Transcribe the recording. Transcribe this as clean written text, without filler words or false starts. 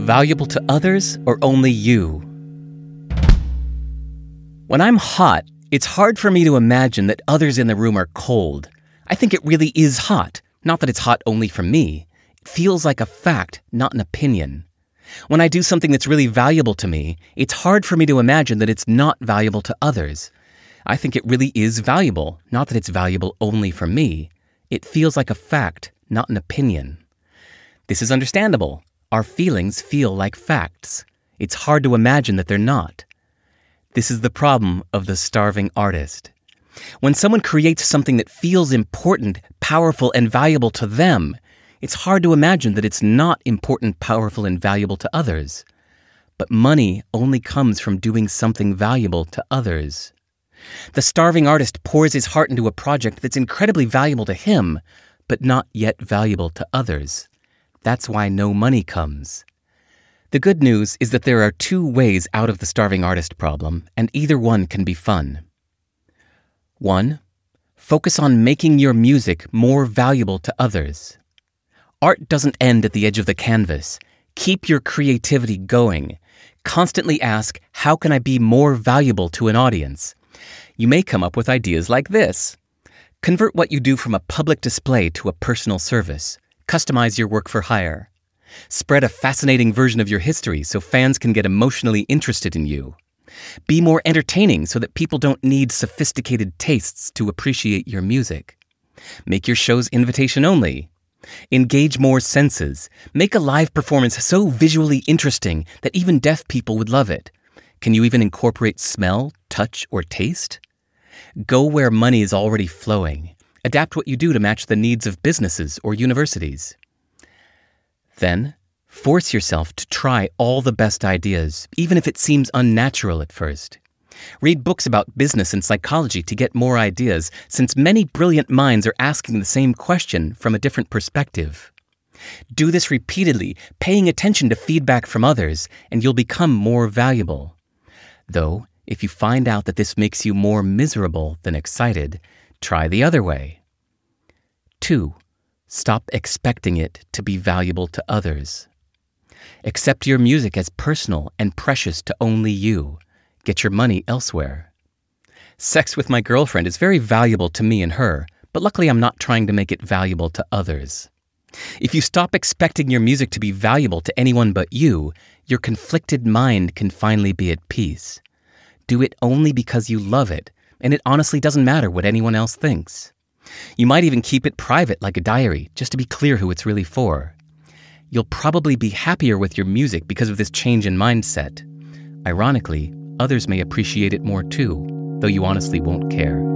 Valuable to others or only you? When I'm hot, it's hard for me to imagine that others in the room are cold. I think it really is hot, not that it's hot only for me. It feels like a fact, not an opinion. When I do something that's really valuable to me, it's hard for me to imagine that it's not valuable to others. I think it really is valuable, not that it's valuable only for me. It feels like a fact, not an opinion. This is understandable. Our feelings feel like facts. It's hard to imagine that they're not. This is the problem of the starving artist. When someone creates something that feels important, powerful, and valuable to them, it's hard to imagine that it's not important, powerful, and valuable to others. But money only comes from doing something valuable to others. The starving artist pours his heart into a project that's incredibly valuable to him, but not yet valuable to others. That's why no money comes. The good news is that there are two ways out of the starving artist problem, and either one can be fun. 1. Focus on making your music more valuable to others. Art doesn't end at the edge of the canvas. Keep your creativity going. Constantly ask, how can I be more valuable to an audience? You may come up with ideas like this. Convert what you do from a public display to a personal service. Customize your work for hire. Spread a fascinating version of your history so fans can get emotionally interested in you. Be more entertaining so that people don't need sophisticated tastes to appreciate your music. Make your shows invitation only. Engage more senses. Make a live performance so visually interesting that even deaf people would love it. Can you even incorporate smell, touch, or taste? Go where money is already flowing. Adapt what you do to match the needs of businesses or universities. Then, force yourself to try all the best ideas, even if it seems unnatural at first. Read books about business and psychology to get more ideas, since many brilliant minds are asking the same question from a different perspective. Do this repeatedly, paying attention to feedback from others, and you'll become more valuable. Though, if you find out that this makes you more miserable than excited, try the other way. 2. Stop expecting it to be valuable to others. Accept your music as personal and precious to only you. Get your money elsewhere. Sex with my girlfriend is very valuable to me and her, but luckily I'm not trying to make it valuable to others. If you stop expecting your music to be valuable to anyone but you, your conflicted mind can finally be at peace. Do it only because you love it, and it honestly doesn't matter what anyone else thinks. You might even keep it private like a diary, just to be clear who it's really for. You'll probably be happier with your music because of this change in mindset. Ironically, others may appreciate it more too, though you honestly won't care.